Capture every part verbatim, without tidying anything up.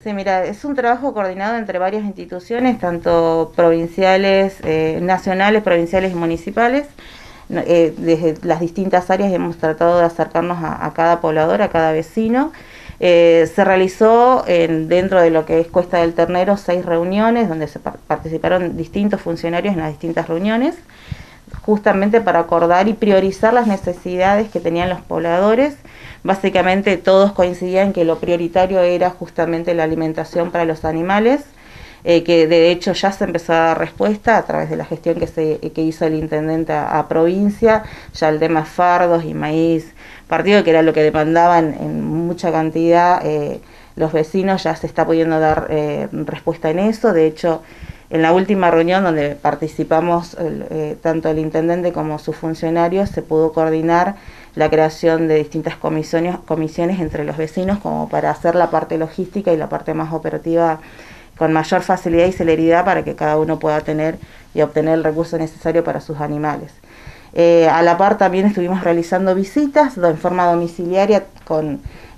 Sí, mira, es un trabajo coordinado entre varias instituciones, tanto provinciales, eh, nacionales, provinciales y municipales. No, eh, desde las distintas áreas hemos tratado de acercarnos a, a cada poblador, a cada vecino. Eh, se realizó en, dentro de lo que es Cuesta del Ternero seis reuniones donde se par participaron distintos funcionarios en las distintas reuniones, justamente para acordar y priorizar las necesidades que tenían los pobladores. Básicamente todos coincidían que lo prioritario era justamente la alimentación para los animales, eh, que de hecho ya se empezó a dar respuesta a través de la gestión que, se, que hizo el intendente a, a provincia, ya el tema fardos y maíz partido, que era lo que demandaban en mucha cantidad eh, los vecinos, ya se está pudiendo dar eh, respuesta en eso. De hecho, en la última reunión donde participamos eh, tanto el intendente como sus funcionarios, se pudo coordinar la creación de distintas comisiones, comisiones entre los vecinos como para hacer la parte logística y la parte más operativa con mayor facilidad y celeridad para que cada uno pueda tener y obtener el recurso necesario para sus animales. Eh, a la par también estuvimos realizando visitas en forma domiciliaria con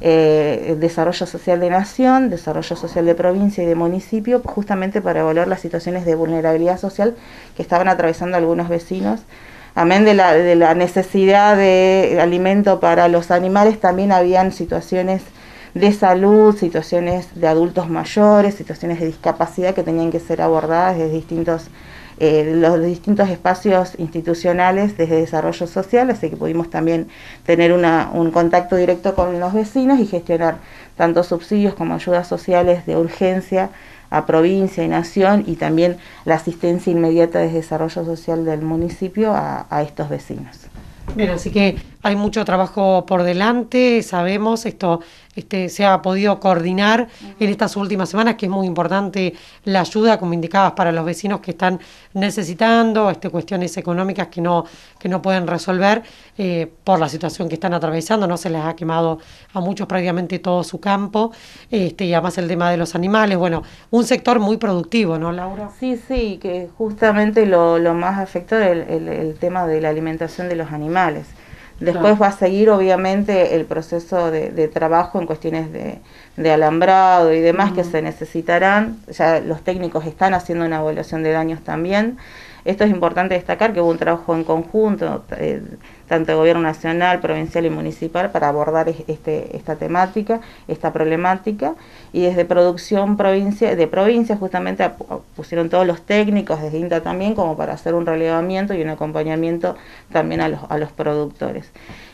eh, el Desarrollo Social de Nación, Desarrollo Social de Provincia y de Municipio, justamente para evaluar las situaciones de vulnerabilidad social que estaban atravesando algunos vecinos. Amén de la, de la necesidad de alimento para los animales, también habían situaciones de salud, situaciones de adultos mayores, situaciones de discapacidad que tenían que ser abordadas desde distintos Eh, los distintos espacios institucionales desde desarrollo social, así que pudimos también tener una, un contacto directo con los vecinos y gestionar tanto subsidios como ayudas sociales de urgencia a provincia y nación, y también la asistencia inmediata de desarrollo social del municipio a, a estos vecinos. Bien, así que hay mucho trabajo por delante, sabemos, esto este, se ha podido coordinar uh-huh. en estas últimas semanas, que es muy importante la ayuda, como indicabas, para los vecinos que están necesitando este, cuestiones económicas que no, que no pueden resolver eh, por la situación que están atravesando, no se les ha quemado a muchos prácticamente todo su campo, este, y además el tema de los animales, bueno, un sector muy productivo, ¿no, Laura? Sí, sí, que justamente lo, lo más afectó es el, el, el tema de la alimentación de los animales. Después va a seguir obviamente el proceso de, de trabajo en cuestiones de, de alambrado y demás uh-huh. que se necesitarán. Ya los técnicos están haciendo una evaluación de daños también. Esto es importante destacar que hubo un trabajo en conjunto, eh, tanto de gobierno nacional, provincial y municipal, para abordar este, esta temática, esta problemática, y desde producción provincia, de provincia justamente pusieron todos los técnicos, desde INTA también, como para hacer un relevamiento y un acompañamiento también a los, a los productores.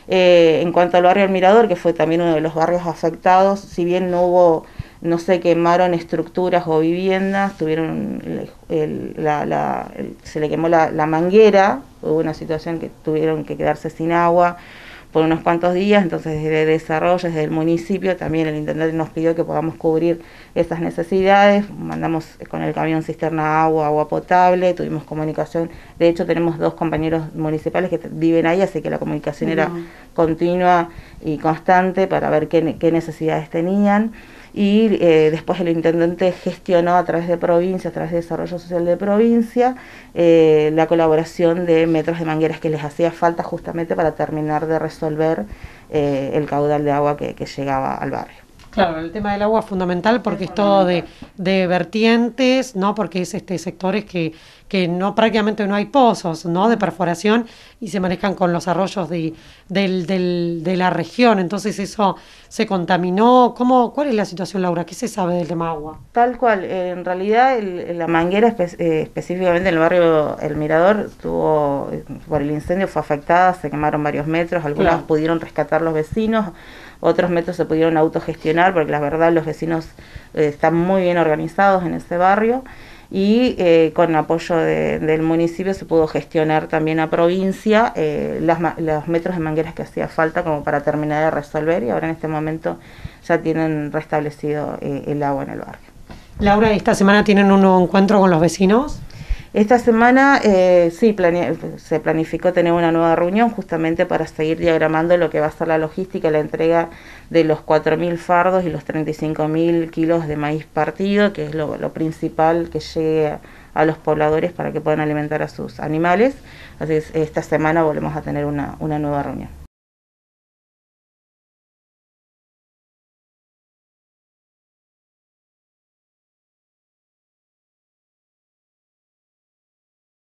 Eh, en cuanto al barrio El Mirador, que fue también uno de los barrios afectados, si bien no hubo... no se quemaron estructuras o viviendas, tuvieron el, el, la, la, el, se le quemó la, la manguera, hubo una situación que tuvieron que quedarse sin agua por unos cuantos días, entonces desde desarrollo, desde el municipio, también el intendente nos pidió que podamos cubrir esas necesidades, mandamos con el camión cisterna agua, agua potable, tuvimos comunicación, de hecho tenemos dos compañeros municipales que viven ahí, así que la comunicación uh-huh. era continua y constante para ver qué, qué necesidades tenían. Y eh, después el intendente gestionó a través de provincia, a través de desarrollo social de provincia, eh, la colaboración de metros de mangueras que les hacía falta justamente para terminar de resolver eh, el caudal de agua que, que llegaba al barrio. Claro, el tema del agua es fundamental porque es, es todo de, de vertientes, ¿no? Porque es este sectores que, que no prácticamente no hay pozos, ¿no? De perforación y se manejan con los arroyos de, del, del, de la región, entonces eso se contaminó. ¿Cómo, ¿Cuál es la situación, Laura? ¿Qué se sabe del tema agua? Tal cual, eh, en realidad el, la manguera espe eh, específicamente en el barrio El Mirador tuvo, por el incendio fue afectada, se quemaron varios metros, algunos claro. pudieron rescatar los vecinos, otros metros se pudieron autogestionar porque la verdad los vecinos eh, están muy bien organizados en ese barrio, y eh, con apoyo de, del municipio se pudo gestionar también a provincia eh, las, los metros de mangueras que hacía falta como para terminar de resolver, y ahora en este momento ya tienen restablecido eh, el agua en el barrio. Laura, ¿esta semana tienen un nuevo encuentro con los vecinos? Esta semana eh, sí plane se planificó tener una nueva reunión justamente para seguir diagramando lo que va a ser la logística, la entrega de los cuatro mil fardos y los treinta y cinco mil kilos de maíz partido, que es lo, lo principal que llegue a, a los pobladores para que puedan alimentar a sus animales. Así que esta semana volvemos a tener una, una nueva reunión.